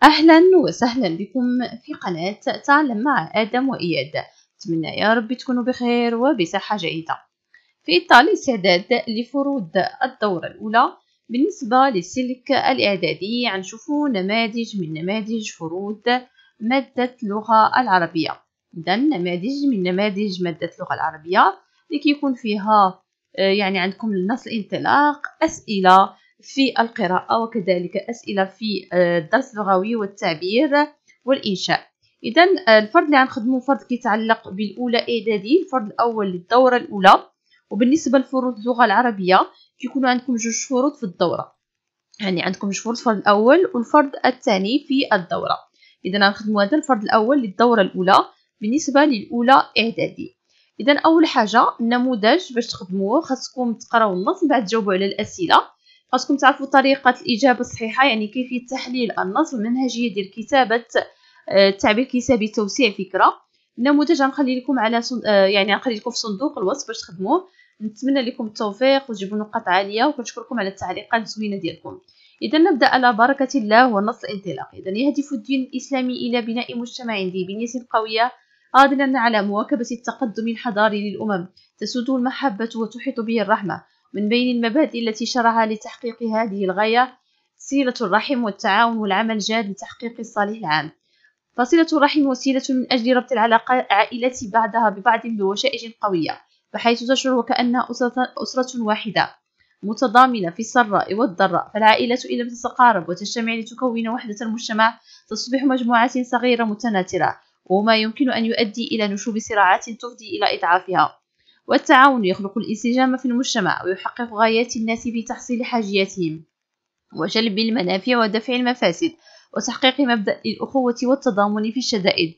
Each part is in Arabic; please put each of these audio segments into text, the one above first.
أهلا وسهلا بكم في قناة تعلم مع آدم وإياد. أتمنى يا رب تكونوا بخير وبصحة جيدة. في إطار الاستعداد لفروض الدورة الأولى بالنسبة للسلك الإعدادي غنشوفوا نماذج من نماذج فروض مادة اللغة العربية. إذا نماذج من نماذج مادة اللغة العربية اللي كيكون فيها عندكم النص الانطلاق، أسئلة في القراءة، وكذلك أسئلة في الدرس اللغوي والتعبير والإنشاء. إذا الفرض اللي غنخدمو فرض كيتعلق بالأولى إعدادي، الفرض الأول للدورة الأولى. وبالنسبة لفروض اللغة العربية كيكونوا عندكم جوج فروض في الدورة، يعني عندكم جوج فروض، الفرض الأول والفرض الثاني في الدورة. إذا غنخدمو هذا الفرض الأول للدورة الأولى بالنسبة للأولى إعدادي. إذا أول حاجة النموذج باش تخدموه خاصكم تقراو النص من بعد تجاوبوا على الأسئلة. خاصكم تعرفوا طريقة الإجابة الصحيحة، يعني كيفية تحليل النص والمنهجية ديال كتابة التعبير الكتابي توسيع فكرة. النموذج غنخلي لكم على غنخلي لكم في صندوق الوصف باش تخدموه. نتمنى لكم التوفيق وتجيبوا نقاط عالية، وكنشكركم على التعليقات الزوينة ديالكم. إذا نبدأ على بركة الله والنص الانطلاقي. إذا يهدف الدين الإسلامي إلى بناء مجتمع ذي بنية قوية قادرا على مواكبة التقدم الحضاري للأمم تسوده المحبة وتحيط به الرحمة. من بين المبادئ التي شرعها لتحقيق هذه الغاية صلة الرحم والتعاون والعمل الجاد لتحقيق الصالح العام. فصلة الرحم وسيلة من أجل ربط العلاقة العائلة بعضها ببعض بوشائج قوية، بحيث تشعر وكأنها أسرة واحدة متضامنة في السراء والضراء. فالعائلة إن لم تتقارب وتجتمع لتكون وحدة المجتمع تصبح مجموعات صغيرة متناثرة، وما يمكن أن يؤدي إلى نشوب صراعات تفضي إلى إضعافها. والتعاون يخلق الانسجام في المجتمع ويحقق غايات الناس في تحصيل حاجياتهم وجلب المنافع ودفع المفاسد وتحقيق مبدأ الأخوة والتضامن في الشدائد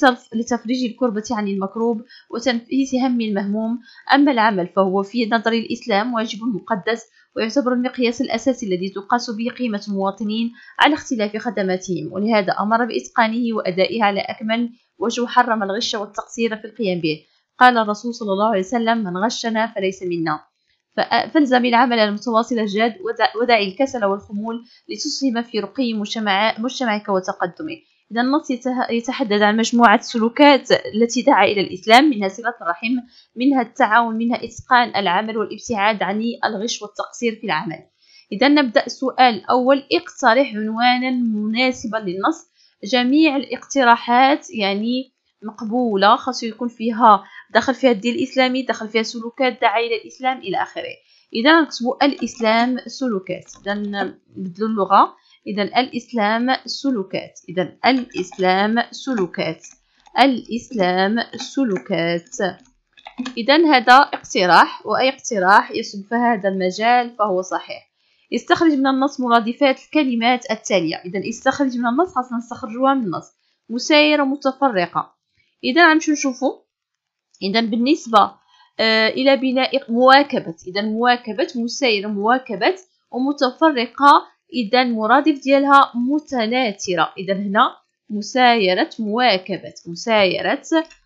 لتفريج الكربة عن المكروب وتنفيس هم المهموم. أما العمل فهو في نظر الإسلام واجب مقدس، ويعتبر المقياس الأساسي الذي تقاس به قيمة المواطنين على اختلاف خدماتهم، ولهذا أمر بإتقانه وأدائه على أكمل وجه، وحرم الغش والتقصير في القيام به. قال الرسول صلى الله عليه وسلم: من غشنا فليس منا. فالزم العمل المتواصل الجاد ودع الكسل والخمول لتسهم في رقي مجتمعك وتقدمه. إذا النص يتحدث عن مجموعة سلوكات التي دعا إلى الإسلام، منها صلة الرحم، منها التعاون، منها إتقان العمل والابتعاد عن الغش والتقصير في العمل. إذا نبدأ السؤال الأول: اقترح عنوانا مناسبا للنص. جميع الاقتراحات مقبولة، خاصو يكون فيها دخل فيها الدين الإسلامي، دخل فيها سلوكات داعية إلى الإسلام إلى آخره. إذا نكتبوا الإسلام سلوكات. إذا نبدلوا اللغة. إذا الإسلام سلوكات. إذا الإسلام سلوكات. الإسلام سلوكات. إذا هذا اقتراح، وأي اقتراح يصب في هذا المجال فهو صحيح. استخرج من النص مرادفات الكلمات التالية. إذا استخرج من النص، خاصنا نستخرجوها من النص. مسايرة متفرقة. إذا غنمشيو نشوفوا. إذا بالنسبة إلى بناء مواكبة، إذا مواكبة، مسايرة، مواكبة، ومتفرقة. إذا مرادف ديالها متناثرة. إذا هنا مسايرة، مواكبة، مسايرة،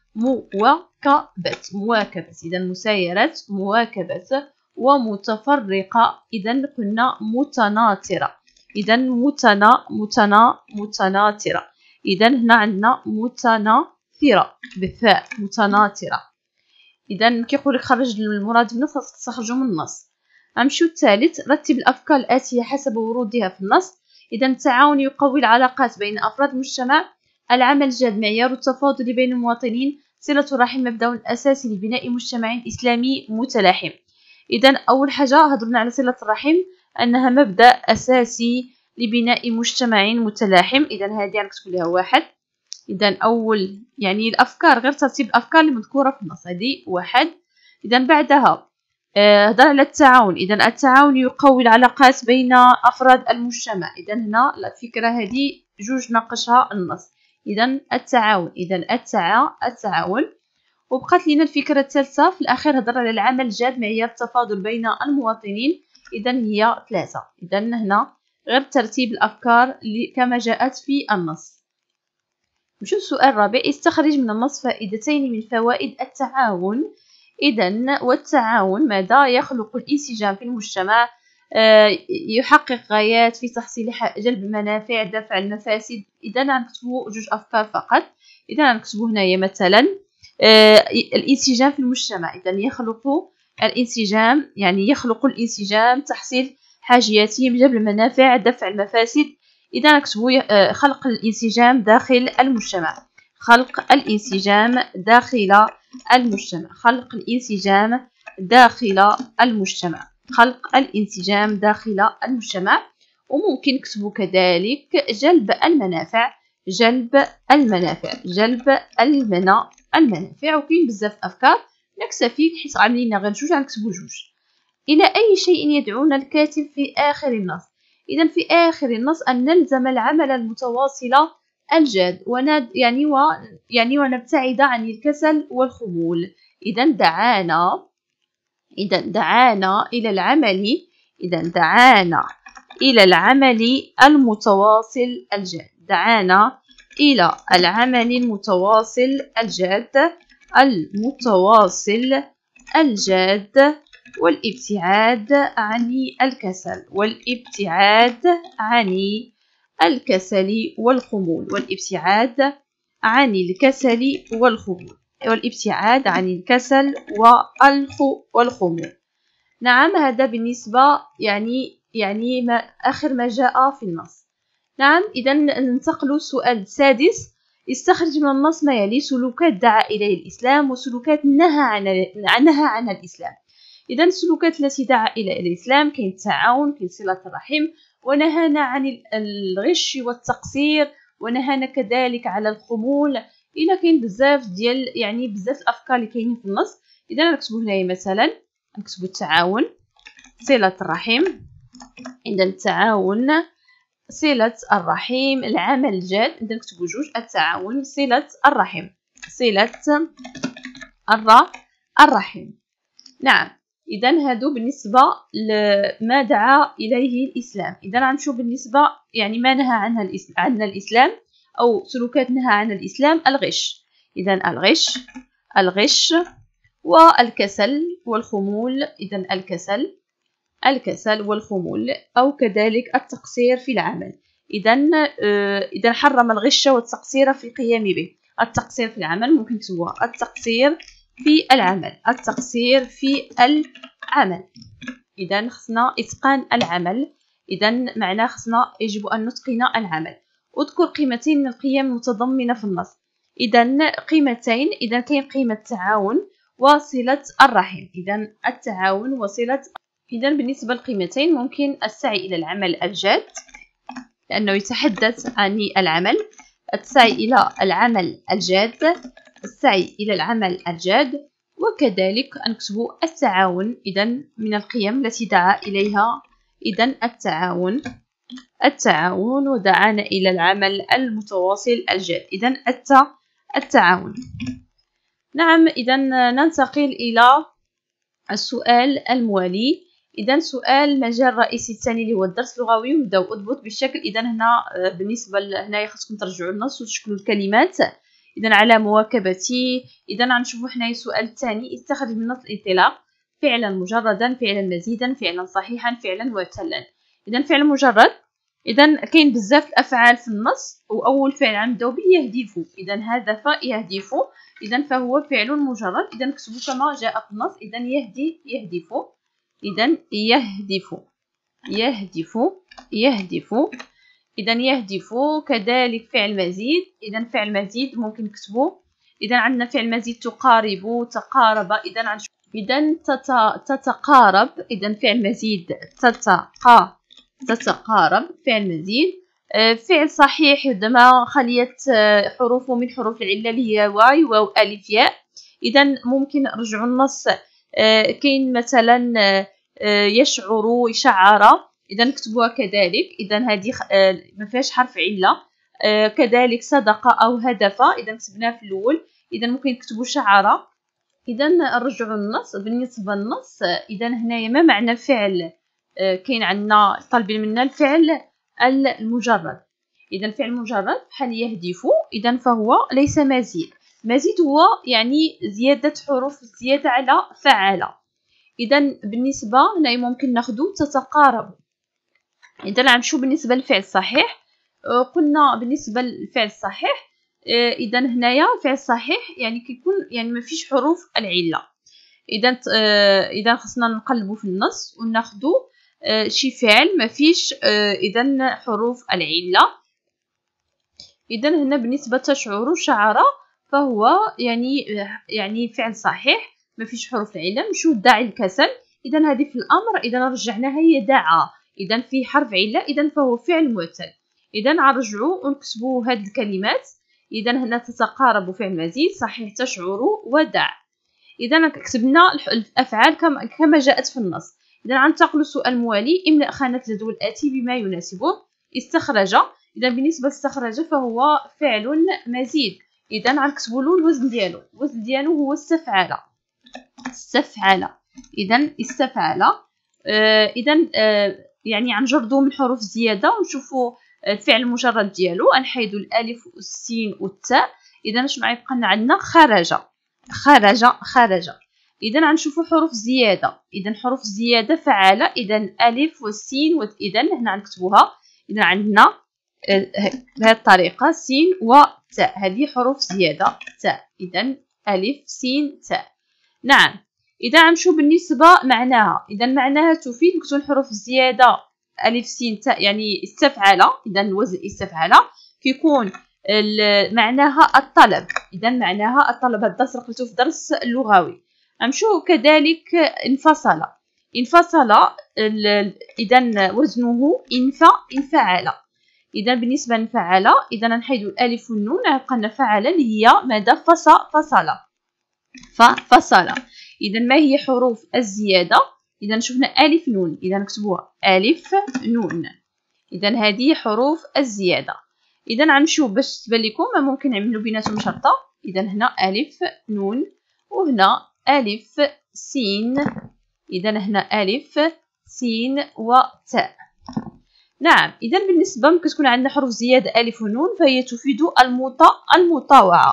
مواكبة. إذا مسايرة، مواكبة، ومتفرقة. إذا قلنا متناثرة. إذا متناثرة. إذا هنا عندنا متناثرة بالفاء، متناثرة. إذا كيقول لك خرج المرادف من النص، خاصك تستخرجو من النص. غنمشيو الثالث: رتب الأفكار الآتية حسب ورودها في النص. إذا التعاون يقوي العلاقات بين أفراد المجتمع. العمل الجاد معيار التفاضل بين المواطنين. صلة الرحم مبدأ أساسي لبناء مجتمع إسلامي متلاحم. إذا أول حاجة هضرنا على صلة الرحم، أنها مبدأ أساسي لبناء مجتمع متلاحم. إذا هذه غنكتب لها 1. إذا أول الأفكار، غير ترتيب الأفكار اللي مذكورة في النص، هذه 1. إذا بعدها هضر على التعاون. إذا التعاون يقوي العلاقات بين أفراد المجتمع. إذا هنا الفكرة هذه 2 ناقشها النص. إذا التعاون. إذا التعاون. وبقات لنا الفكرة الثالثة في الأخير، هضر على العمل الجاد معيار التفاضل بين المواطنين. إذا هي 3. إذا هنا غير ترتيب الأفكار كما جاءت في النص. نشوف السؤال الرابع: استخرج من النص فائدتين من فوائد التعاون. إذا والتعاون ماذا؟ يخلق الانسجام في المجتمع، يحقق غايات في تحصيل جلب المنافع، دفع المفاسد. اذا غنكتبوا جوج افكار فقط. اذا غنكتبوا هنايا مثلا الانسجام في المجتمع. اذا يخلق الانسجام، يعني يخلق الانسجام، تحصيل حاجياتهم، جلب المنافع، دفع المفاسد. اذا نكتبوا خلق الانسجام داخل المجتمع. خلق الانسجام داخل المجتمع. خلق الانسجام داخل المجتمع. خلق الانسجام داخل المجتمع. وممكن نكتبوا كذلك جلب المنافع. جلب المنافع. جلب المنافع. وكاين بزاف افكار. نكتفي حيت عاملين غير جوج، غنكتبوا جوج. الى اي شيء يدعونا الكاتب في اخر النص؟ اذا في اخر النص ان نلزم العمل المتواصل الجاد ونبتعد عن الكسل والخمول. اذا دعانا الى العمل. المتواصل الجاد. دعانا الى العمل المتواصل الجاد والابتعاد عن الكسل. والخمول. نعم، هذا بالنسبة ما آخر ما جاء في النص. نعم، إذا ننتقل السؤال السادس. استخرج من النص ما يلي: سلوكات دعا إليه الإسلام، وسلوكات نهى عن الإسلام. إذا السلوكات التي دعا إلى الإسلام كاين التعاون، كاين صلة الرحم، ونهانا عن الغش والتقصير، ونهانا كذلك على الخمول. إلا كاين بزاف ديال بزاف الأفكار اللي كاينين في النص. إذا نكتبوا هنايا مثلا، نكتبوا التعاون، صلة الرحم. إذا التعاون، صلة الرحم، العمل الجاد. إذا نكتبوا جوج: التعاون، صلة الرحم. الرحم. نعم، إذا هادو بالنسبة لما دعا إليه الإسلام. إذا غنمشيو بالنسبة ما نهى عن الإسلام، أو سلوكات نهى عن الإسلام: الغش. إذا الغش والكسل والخمول. إذا الكسل والخمول، أو كذلك التقصير في العمل. إذا حرم الغش والتقصير في القيام به. التقصير في العمل ممكن نكتبوها: التقصير في العمل. إذا خصنا إتقان العمل. إذا معناه خصنا يجب أن نتقن العمل. اذكر قيمتين من القيم المتضمنة في النص. إذا قيمتين. إذا كاين قيمة التعاون وصلة الرحم. إذا التعاون وصلة. إذا بالنسبة للقيمتين ممكن السعي إلى العمل الجاد، لأنه يتحدث عن العمل. السعي إلى العمل الجاد. وكذلك نكتبوا التعاون. إذا من القيم التي دعا إليها. إذا التعاون ودعانا إلى العمل المتواصل الجاد. إذا التعاون. نعم، إذا ننتقل إلى السؤال الموالي. إذا سؤال المجال الرئيسي الثاني اللي هو الدرس اللغوي، ونبداو أضبط بالشكل. إذا هنا بالنسبة هنايا خاصكم ترجعوا النص وتشكلوا الكلمات. إذا على مواكبتي. إذا غنشوفوا حنايا السؤال الثاني: استخرج من النص الانطلاق فعلا مجردا، فعلا مزيدا، فعلا صحيحا، فعلا معتلا. إذا فعل مجرد. إذا كاين بزاف الأفعال في النص، وأول فعل غنبداو به يهدف. إذا هدف، يهدف. إذا فهو فعل مجرد. إذا نكتبوا كما جاء في النص. إذا يهدف. إذا يهدف. إذا يهدف. كذلك فعل مزيد. إذا فعل مزيد ممكن نكتبوه. إذا عندنا فعل مزيد: تقارب، تقارب. إذا تتقارب. إذا فعل مزيد: تتقارب، فعل مزيد. فعل صحيح عندما خليت حروف من حروف العلة اللي هي واو، ألف، ياء. إذا ممكن نرجعوا النص. كاين مثلا يشعر، شعر. إذا نكتبوها كذلك. إذا هذه ما فيهاش حرف علة. كذلك صدق أو هدف. إذا كتبناه في الأول. إذا ممكن نكتبوا شعر. إذا نرجعوا النص. بالنسبة للنص، إذا هنايا ما معنى الفعل؟ كاين عندنا طالبين منا الفعل المجرد. إذا الفعل المجرد بحال يهدف. إذا فهو ليس مزيد. مزيد هو زيادة حروف، زيادة على فعل. اذا بالنسبه هنا ممكن ناخذ تتقارب. اذا نمشيو بالنسبه للفعل الصحيح. قلنا بالنسبه للفعل الصحيح اذا هنايا الفعل الصحيح يعني كيكون يعني ما فيش حروف العله. اذا خصنا نقلبوا في النص وناخذوا شي فعل ما فيش اذا حروف العله. اذا هنا بالنسبه تشعر شعر فهو يعني فعل صحيح ما فيش حروف العله. نمشيو داعي الكسل. اذا هذه في الامر اذا رجعناها هي دعا، اذا في حرف عله اذا فهو فعل معتل. اذا نرجعوا ونكتبوا هذه الكلمات. اذا هنا تتقارب فعل مزيد، صحيح تشعر، ودع. اذا كتبنا الافعال كما جاءت في النص. اذا غننتقلوا للسؤال الموالي. املأ خانة الجدول الاتي بما يناسبه. استخرج. اذا بالنسبه لاستخرج فهو فعل مزيد. اذا غنكتبوا له الوزن ديالو. الوزن ديالو هو استفعل. استفعل. اذا استفعل. اذا يعني غنجردوا من حروف زياده ونشوفوا الفعل المجرد ديالو. غنحيدوا الالف والسين والتاء. اذا شنو غيبقى لنا عندنا؟ خرج. خرج. خرج. اذا غنشوفوا حروف زياده. اذا حروف زياده فعل. اذا الف والسين اذا هنا غنكتبوها. اذا عندنا بهذه الطريقه سين وتاء، هذه حروف زياده تاء. اذا الف سين تاء. نعم. اذا غنمشيو بالنسبه معناها. اذا معناها تفيد نكتبوا الحروف الزياده الف سين تاء يعني استفعل. اذا الوزن استفعل كيكون معناها الطلب. اذا معناها الطلب. هذا الدرس قلتو في درس اللغوي. غنمشيو كذلك انفصل. انفصل اذا وزنه انفعل. اذا بالنسبه لنفعل اذا نحيدوا الالف والنون غيبقى لنا فعل اللي هي ماذا؟ فصل. فصل. اذا ما هي حروف الزياده؟ اذا شفنا الف نون. اذا نكتبوها الف نون. اذا هذه حروف الزياده. اذا غنمشيو باش تبان لكم ممكن نعملوا بيناتهم شرطه. اذا هنا الف نون وهنا الف سين. اذا هنا الف سين وتاء. نعم. اذا بالنسبه ممكن تكون عندنا حروف زياده الف ونون فهي تفيد المطاوعه.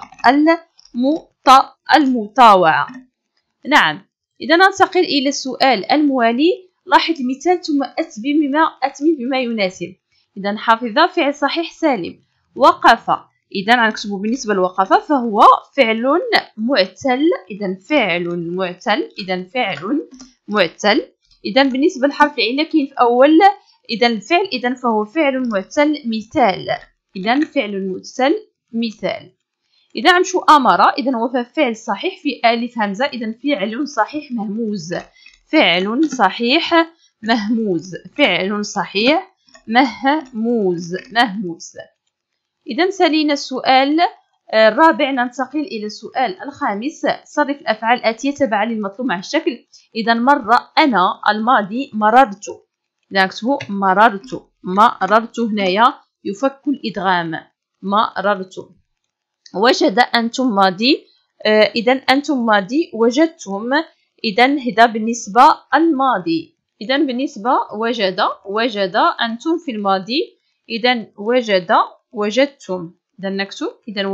المطاوعه. نعم. اذا ننتقل الى السؤال الموالي. لاحظ المثال ثم اتمم بما يناسب. اذا حافظ فعل صحيح سالم. وقف. اذا غنكتبوا بالنسبه لوقف فهو فعل معتل. اذا فعل معتل. اذا فعل معتل. اذا بالنسبه لحرف العله كاين في اول اذا الفعل اذا فهو فعل معتل مثال. اذا فعل معتل مثال. اذا غنمشيو امر. اذا هو فعل صحيح في الف همزه. اذا فعل صحيح مهموز. فعل صحيح مهموز. فعل صحيح مهموز. اذا سالينا السؤال الرابع. ننتقل الى السؤال الخامس. صرف الافعال الاتيه تبعا للمطلوب مع الشكل. اذا مر انا الماضي مررت. اذا نكتبوا مررت هنايا يفك الادغام. مررت. وجد انتم ماضي. اذا انتم ماضي وجدتم. اذا هذا بالنسبه الماضي. اذا بالنسبه وجد انتم في الماضي. اذا وجدتم. اذا نكتب اذا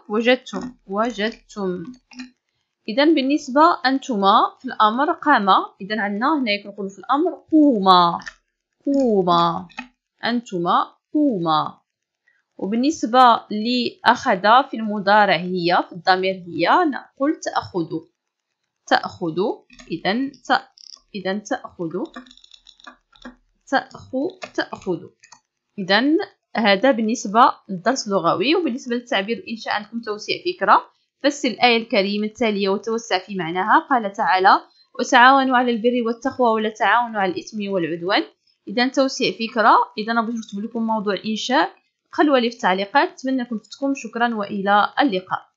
وجدتم. اذا بالنسبه انتما في الامر قام. اذا عندنا هنا كنقولوا في الامر قوما. انتما قوما. وبالنسبه لاخذ في المضارع هي في الضمير هي نقول تاخذ. اذا تاخذ. اذا هذا بالنسبه للدرس اللغوي. وبالنسبه للتعبير الانشاء عندكم توسيع فكره. فسر الآية الكريمة التالية وتوسع في معناها. قال تعالى وتعاونوا على البر والتقوى ولا تعاونوا على الإثم والعدوان. إذا توسيع فكرة. إذا نبغي نكتب لكم موضوع الإنشاء خلوها لي في التعليقات. أتمنى أن كنتم. شكرا وإلى اللقاء.